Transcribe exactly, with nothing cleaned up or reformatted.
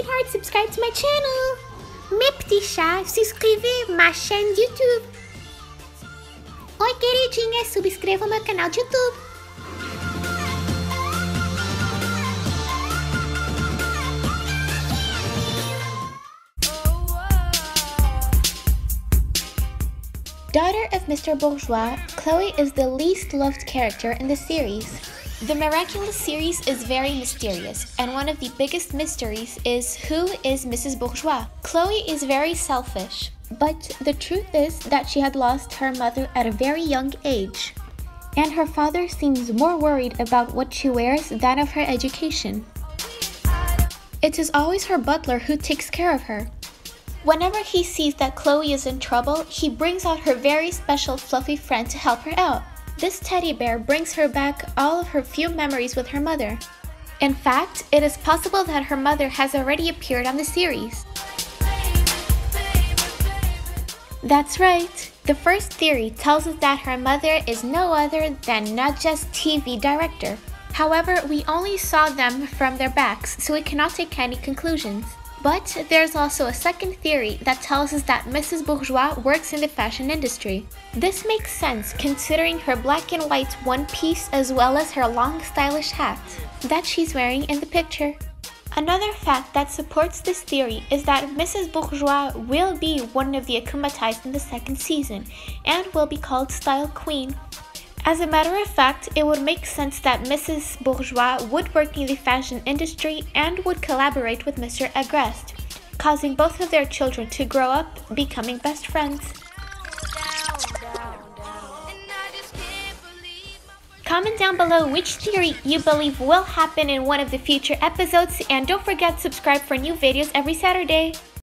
sweetheart, subscribe to my channel. Mes petits chats, subscrevez ma chaîne YouTube. Oi, queridinha, subscreva o meu canal de YouTube. Daughter of Mister Bourgeois, Chloe is the least loved character in the series. The Miraculous series is very mysterious, and one of the biggest mysteries is who is Missus Bourgeois. Chloe is very selfish, but the truth is that she had lost her mother at a very young age, and her father seems more worried about what she wears than of her education. It is always her butler who takes care of her. Whenever he sees that Chloe is in trouble, he brings out her very special fluffy friend to help her out. This teddy bear brings her back all of her few memories with her mother. In fact, it is possible that her mother has already appeared on the series. That's right. The first theory tells us that her mother is no other than Nadja's T V director. However, we only saw them from their backs, so we cannot take any conclusions. But there's also a second theory that tells us that Missus Bourgeois works in the fashion industry. This makes sense considering her black and white one piece as well as her long stylish hat that she's wearing in the picture. Another fact that supports this theory is that Missus Bourgeois will be one of the Akumatais in the second season and will be called Style Queen. As a matter of fact, it would make sense that Missus Bourgeois would work in the fashion industry and would collaborate with Mister Agreste, causing both of their children to grow up becoming best friends. Comment down below which theory you believe will happen in one of the future episodes, and don't forget to subscribe for new videos every Saturday.